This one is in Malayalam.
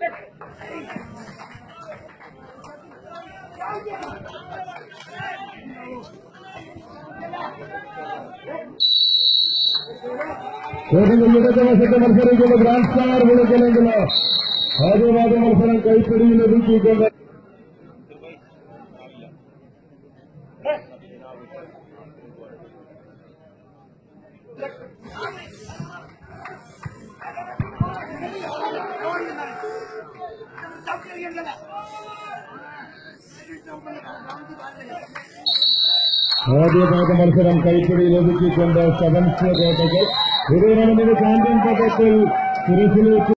ഇടത് വശത്തെ മത്സരിക്കുന്ന ഗ്രാൻഡ് സ്റ്റാർ വിളിക്കണമെങ്കിൽ ആദ്യമാദ്യ മത്സരം കൈപ്പിടിയിൽ ഒതുക്കിക്കൊണ്ട് ആദ്യമാദ്യ മത്സരം കൈപ്പിടിയിൽ ഒതുക്കിക്കൊണ്ട് സെവൻസ് കോട്ടകൾ ഇത് ചാമ്പ്യൻ പദത്തിൽ സുരേഷിലേക്ക്